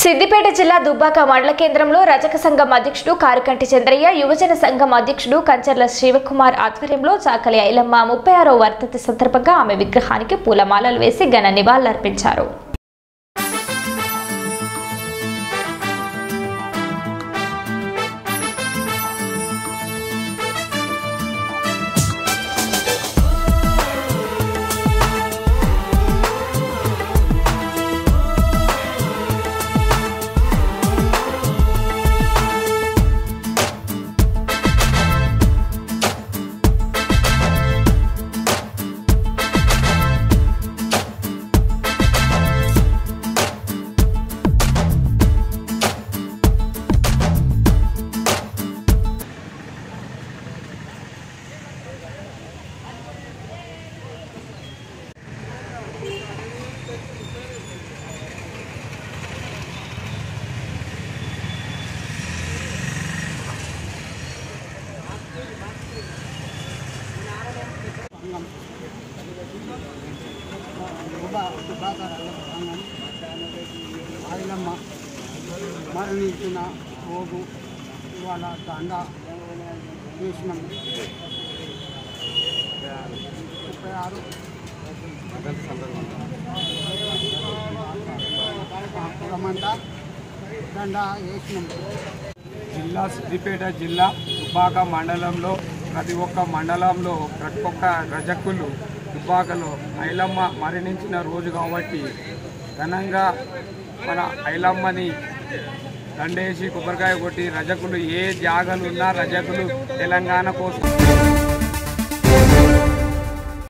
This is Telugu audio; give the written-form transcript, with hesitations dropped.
సిద్దిపేట జిల్లా దుబ్బాక మండల కేంద్రంలో రజక సంఘం అధ్యక్షుడు కారుకంటి చంద్రయ్య, యువజన సంఘం అధ్యక్షుడు కంచర్ల శివకుమార్ ఆధ్వర్యంలో చాకలి ఐలమ్మ 36వ వర్ధంతి సందర్భంగా ఆమె విగ్రహానికి పూలమాలలు వేసి ఘన నివాళులర్పించారు. ఐలమ్మ మరణించిన రోజు ఇవాళ దండ చేసినాం. 36 కులమంతా దండ వేసినాం. జిల్లా సిద్దిపేట జిల్లా దుబ్బాక మండలంలో ప్రతి ఒక్క మండలంలో ప్రతి ఒక్క రజకులు దుబ్బాకలో ఐలమ్మ మరణించిన రోజు కాబట్టి ఘనంగా మన ఐలమ్మని దండేసి కొబ్బరికాయ కొట్టి రజకులు ఏ జాగాలు ఉన్నా రజకులు తెలంగాణ కోసం